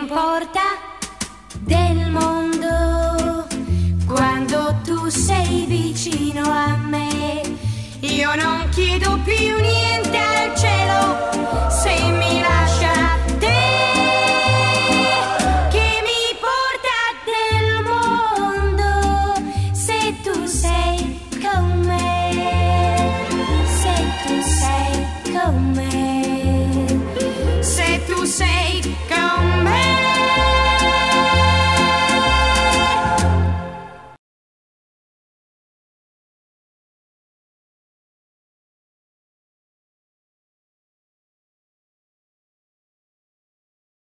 importa del mondo quando tu sei vicino a me. Io non chiedo più niente.